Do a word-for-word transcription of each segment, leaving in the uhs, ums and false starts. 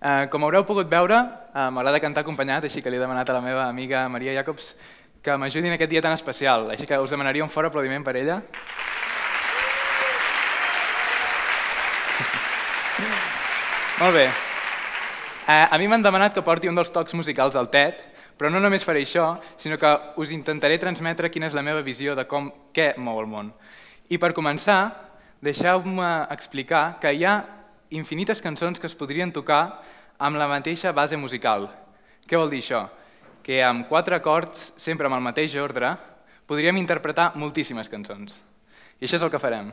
Uh, com haureu pogut veure, uh, m'agrada cantar acompanyat, així que li he demanat a la meva amiga Maria Jacobs que m'ajudi en aquest dia tan especial. Així que us demanaria un fort aplaudiment per ella. Molt bé. Uh, a mi m'han demanat que porti un dels tocs musicals al TED, però no només faré això, sinó que us intentaré transmetre quina és la meva visió de com, què mou el món. I per començar, deixeu-me explicar que hi ha infinites cançons que es podrien tocar amb la mateixa base musical. Què vol dir això? Que amb quatre acords, sempre amb el mateix ordre, podríem interpretar moltíssimes cançons. I això és el que farem.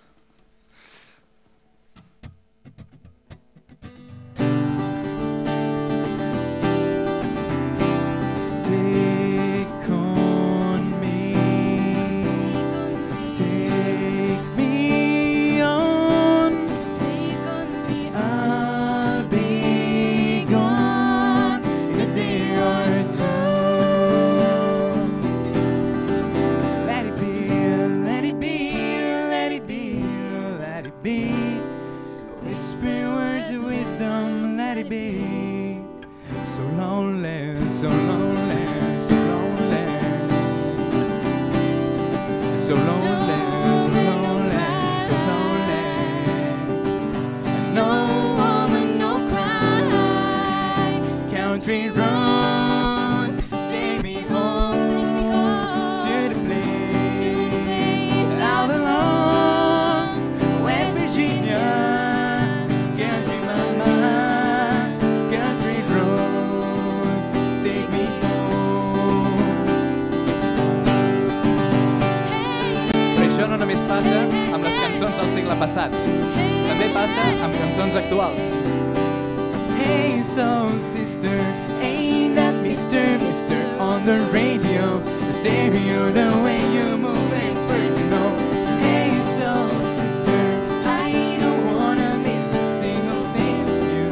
Passat. També passa amb cançons actuals. Hey, soul sister, ain't that mister, mister on the radio, the stereo, the way you move and break, you know. Hey, soul sister, I don't wanna miss a single thing you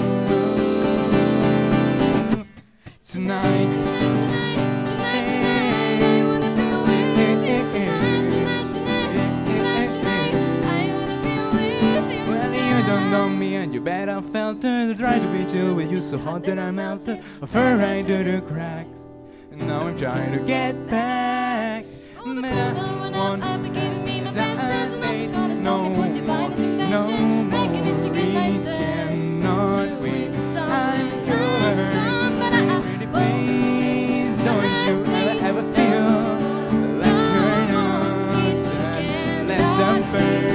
do. Tonight. You bet I felt her try to be chill with you so hot that I melted of her right to the cracks. And now I'm trying to get back. But I want to be giving me my best. There's nothing's gonna stop me with divine inspiration. Making it to good nights and to win some song. But I pretty please, don't you ever ever feel like you're not less than perfect.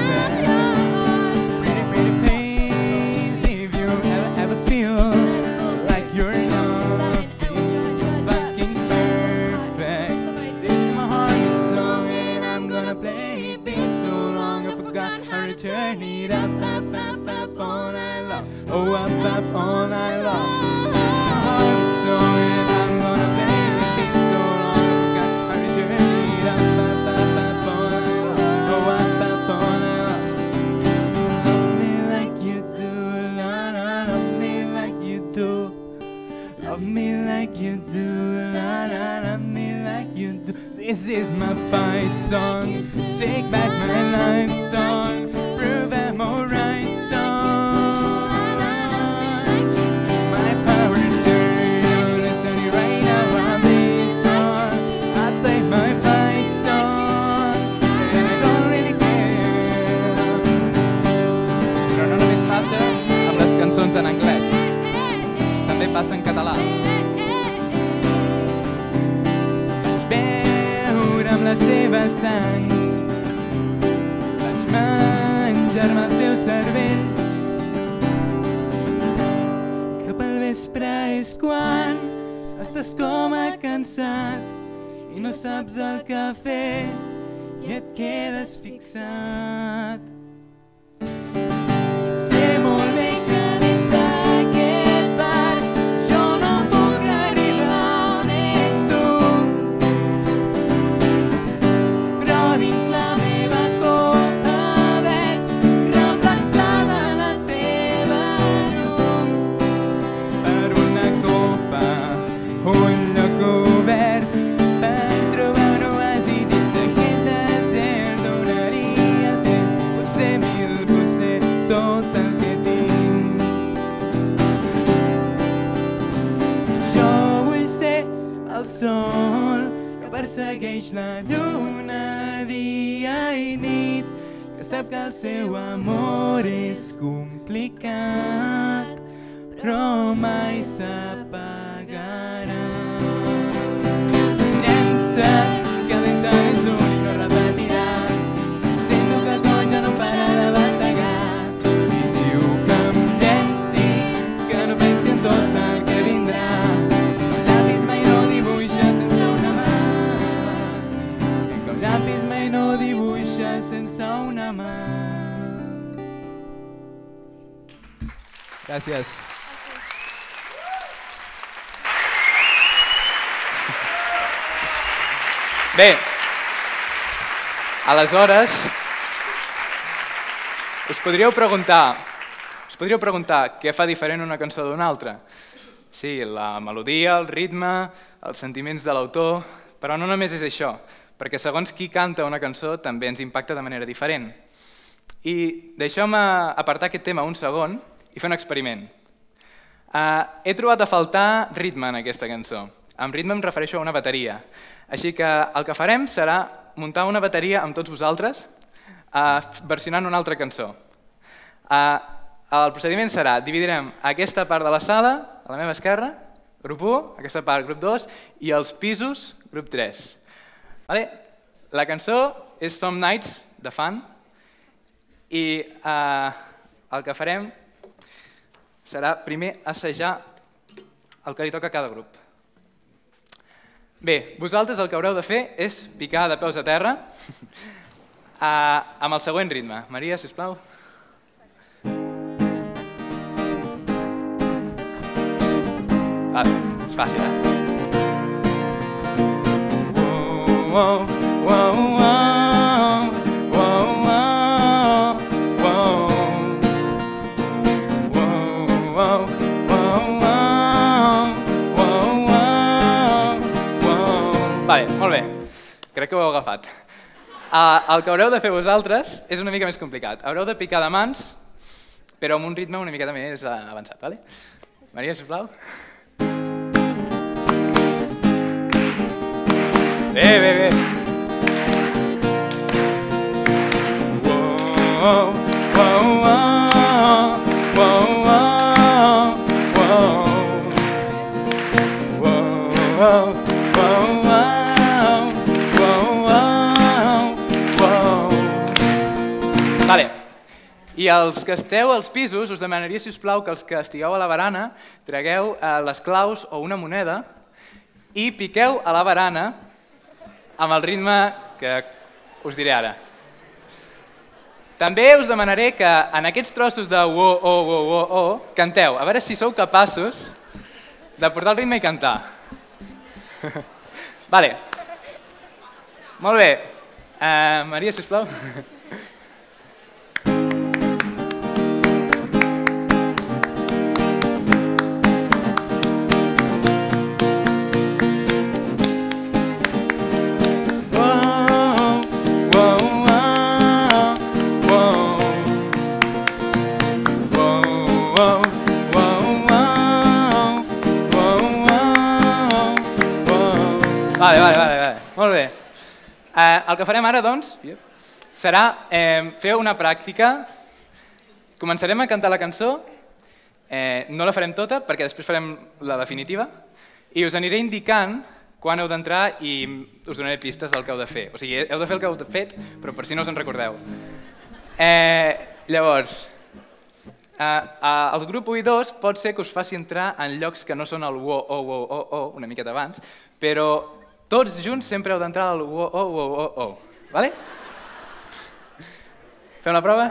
Turn it up, up, up, up all night long. Oh, up, up all night long. So I'm gonna play this so long. I forgot how to turn it up, up, up, up all night long. Oh, up, up all night long. Love me like you do, la, la, love me like you do. Love me like you do, la, la, love me like you do. This is my fight song. Take back my life song. Prove I'm alright song. My power is turned on. It's turning right now. I'm this strong. I play my fight song. And I don't really care. Però no només passa amb les cançons en anglès. També passa en català. Vaig veure amb la seva sang. Vaig menjar-me el seu cervell. Cap al vespre és quan estàs com a cansat i no saps el que fer i et quedes fixat. Sé molt bé que des d'aquest bar jo no puc arribar on ets tu, però dins la meva copa veig reflexada la teva llum. Per una copa, un lloc obert, per trobar un oasi dins d'aquest desert, donaria ser potser saps que el seu amor és complicat, però mai s'apagarà. Llença, que llença és un i no repetirà. Sento que el cor ja no para de bategar. I diu que em llenci, que no pensi en tot el que vindrà. El llapis mai no dibuixa sense una mà. Que el llapis mai no dibuixa sense una mà. Gràcies. Bé, aleshores, us podríeu preguntar, us podríeu preguntar què fa diferent una cançó d'una altra. Sí, la melodia, el ritme, els sentiments de l'autor, però no només és això, perquè segons qui canta una cançó també ens impacta de manera diferent. I deixeu-me apartar aquest tema un segon i fer un experiment. Uh, he trobat a faltar ritme en aquesta cançó. Amb ritme em refereixo a una bateria. Així que el que farem serà muntar una bateria amb tots vosaltres uh, versionant una altra cançó. Uh, el procediment serà, dividirem aquesta part de la sala, a la meva esquerra, grup u, aquesta part, grup dos, i els pisos, grup tres. Vale? La cançó és Some Nights, de Fan, i uh, el que farem serà primer assajar el que li toca a cada grup. Bé, vosaltres el que haureu de fer és picar de peus a terra uh, amb el següent ritme. Maria, sisplau. Vale, és fàcil, eh? Wow, wow, wow, wow, wow, wow, wow, wow. Vale, molt bé, crec que ho heu agafat. Uh, el que haureu de fer vosaltres és una mica més complicat. Haureu de picar de mans, però amb un ritme una miqueta més uh, avançat. Vale? Maria, sisplau. Bé, bé, bé. Wow, wow, wow, wow, wow, wow, wow. Vale. I els que esteu als pisos, us demanaria, si us plau, que els que estigueu a la barana tragueu les claus o una moneda i piqueu a la barana amb el ritme que us diré ara. També us demanaré que en aquests trossos de wo, o, wo, wo, o, canteu. A veure si sou capaços de portar el ritme i cantar. Vale. Molt bé. Uh, Maria, sisplau. Vale, vale, vale, vale. Molt bé. Eh, el que farem ara, doncs, serà eh, fer una pràctica. Començarem a cantar la cançó, eh, no la farem tota perquè després farem la definitiva, i us aniré indicant quan heu d'entrar i us donaré pistes del que heu de fer. O sigui, heu de fer el que heu fet, però per si no us en recordeu. Eh, llavors, eh, el grup u i dos pot ser que us faci entrar en llocs que no són el wo, o, wo, o, o, una miqueta abans, però tots junts sempre heu d'entrar al wo, o, wo, o, o. Vale? Fem la prova?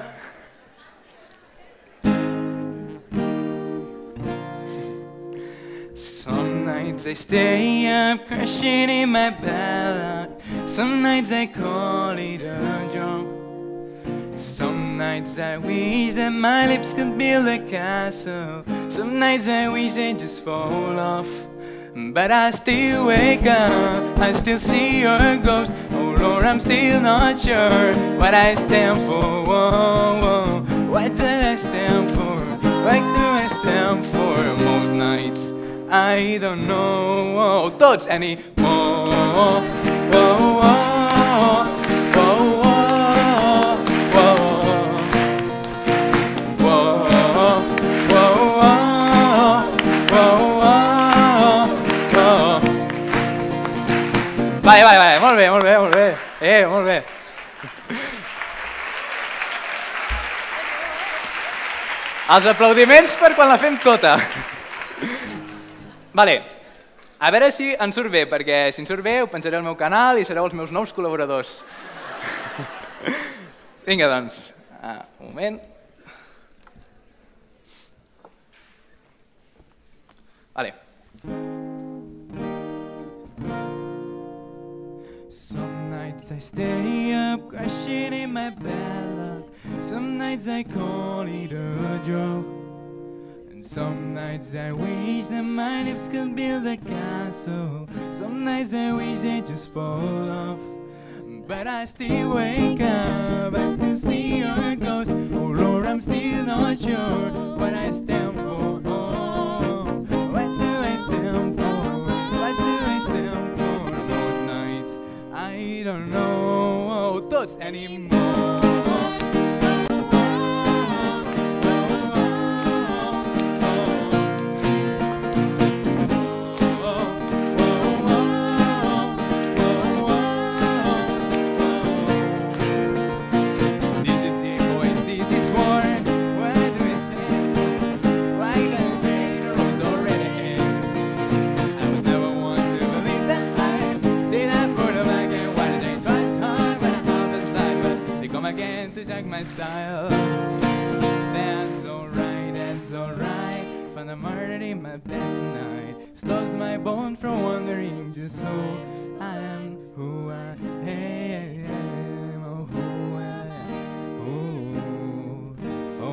Some nights I stay up crashing in my bed. Some nights I call it a joke. Some nights I wish that my lips could build a castle. Some nights I wish they just fall off. But I still wake up, I still see your ghost. Oh Lord, I'm still not sure what I stand for. Whoa, whoa. What do I stand for? What do I stand for? Most nights I don't know. Oh, tots anymore. Whoa, whoa, whoa, whoa, whoa, whoa. bé, molt bé. Els aplaudiments per quan la fem tota. Vale, a veure si en surt bé, perquè si en surt bé ho penjaré al meu canal i sereu els meus nous col·laboradors. Vinga, doncs, un moment. Vale. Some nights I stay up crashing in my bad luck. Some nights I call it a joke. And some nights I wish that my lips could build a castle. Some nights I wish they just fall off. But I still wake up, I still see your ghost. Oh Lord, I'm still not sure what I stand for. Oh, what do I stand for? What do I stand for? Most nights I don't know thoughts anymore. Again to check my style. That's alright, that's alright. Find the murder in my bed tonight. Slows my bones from wondering just who I am, who I am, oh who I am, oh, oh,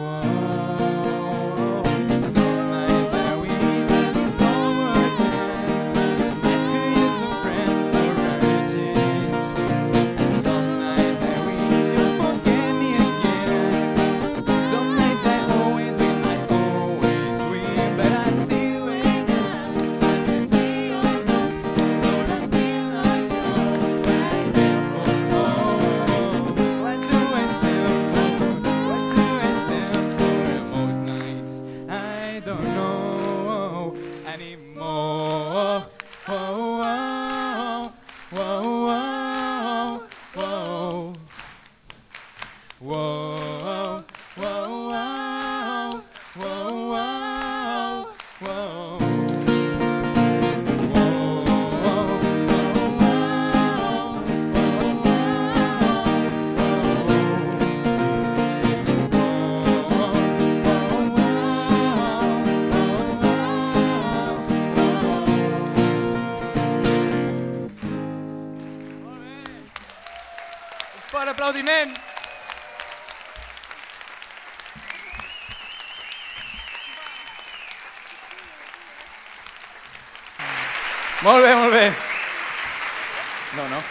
oh. Some nights I wish that was over time. I could use some friends for urges. Some nights I wish you forget me again. Some nights I always win, I always win, but I still wake up. I still see your ghost, Lord, I'm still not sure what I stand for. Oh, what do I stand for? What do I stand for? Most nights I don't know anymore. Whoa, whoa, whoa, whoa, whoa, whoa, whoa, whoa, whoa, whoa. Fort aplaudiment! Molt bé, molt bé. No, no.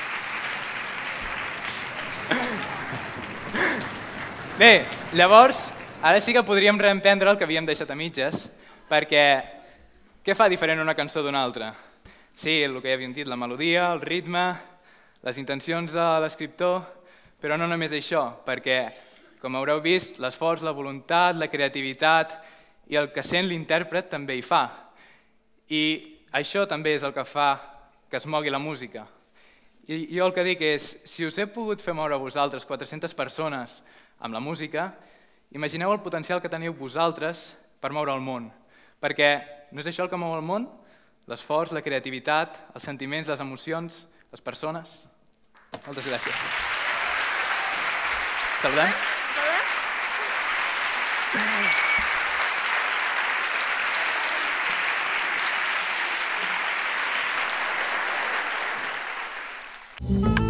Bé, llavors, ara sí que podríem reemprendre el que havíem deixat a mitges, perquè què fa diferent una cançó d'una altra? Sí, el que ja havíem dit, la melodia, el ritme, les intencions de l'escriptor, però no només això, perquè, com haureu vist, l'esforç, la voluntat, la creativitat i el que sent l'intèrpret també hi fa. I això també és el que fa que es mogui la música. I jo el que dic és, si us he pogut fer moure a vosaltres quatre-centes persones amb la música, imagineu el potencial que teniu vosaltres per moure el món. Perquè no és això el que mou el món? L'esforç, la creativitat, els sentiments, les emocions, les persones. Moltes gràcies. Saludem? Saludem?